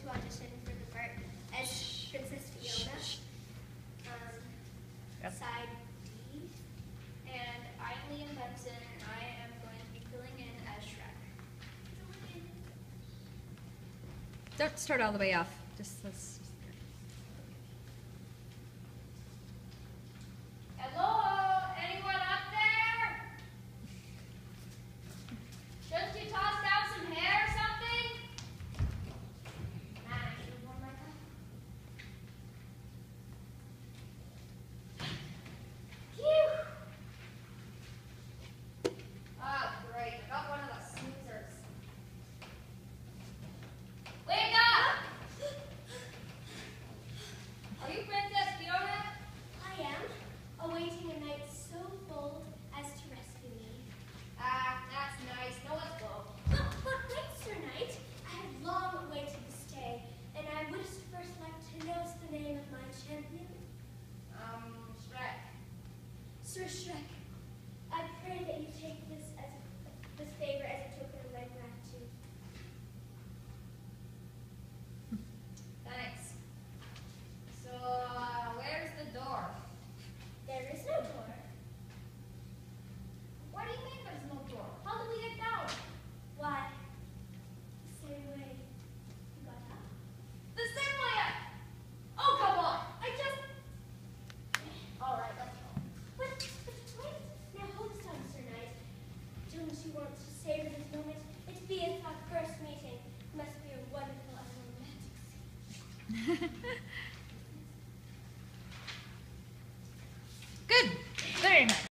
to audition for the part as Princess Fiona, side D. And I'm Fiona Benson, and I am going to be filling in as Shrek. Don't start all the way off. Just let's. Hello? Anyone up there? Shouldn't you toss down some hair or something? Man, I should have worn my coat. Phew! Ah, great. I got one of the snoozers. Wake up! Are you Princess Fiona? I am, awaiting a knight so bold as to rescue me. Ah, that's nice. Now let's go. But wait, Sir Knight, I have long awaited this day, and I would first like to know the name of my champion. Shrek. Sir Shrek, I pray that you take this favor as a token of my gratitude. Thanks. So, where's the door? There is no door. What do you mean there's no door? How do we get down? Why? The same way you got up. The same way Oh, come on! Alright, let's go. But wait, now hold on, Sir Knight. Don't you want to savor this moment? It beeth our first meeting. Must be a wonderful and romantic scene.